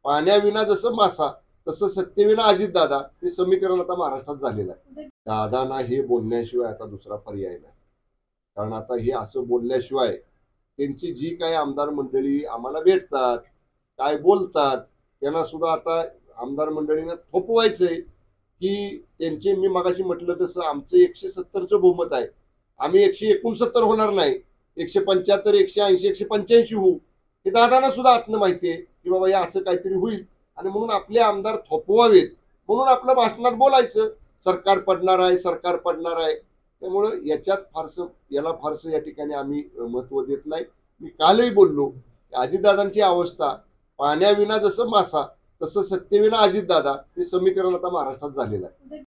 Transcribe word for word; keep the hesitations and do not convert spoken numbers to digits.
पाण्याविना जसं मासा तसं सत्तेविना अजितदादा हे समीकरण आता महाराष्ट्रात झालेलं आहे. दादांना हे बोलण्याशिवाय आता दुसरा पर्याय नाही. कारण आता हे असं बोलल्याशिवाय त्यांची जी काही आमदार मंडळी आम्हाला भेटतात, काय बोलतात, त्यांना सुद्धा आता आमदार मंडळीनं थोपवायचंय की त्यांचे, मी मगाशी म्हटलं तसं आमचं एकशे सत्तरचं बहुमत आहे. आम्ही एकशे एकोणसत्तर होणार नाही, एकशे पंच्याहत्तर एकशे ऐंशी एकशे पंच्याऐंशी होऊ. हे दादांना सुद्धा आतनं माहिती आहे की बाबा हे असं काहीतरी होईल आणि म्हणून आपले आमदार थोपवावेत म्हणून आपल्या भाषणात बोलायचं सरकार पडणार आहे, सरकार पडणार आहे. त्यामुळं याच्यात फारसं याला फारसं या ठिकाणी आम्ही महत्व देत नाही. मी कालही बोललो अजितदादांची अवस्था पाण्याविना जसं मासा तसं सत्तेविना अजितदादा हे समीकरण आता महाराष्ट्रात झालेलं आहे.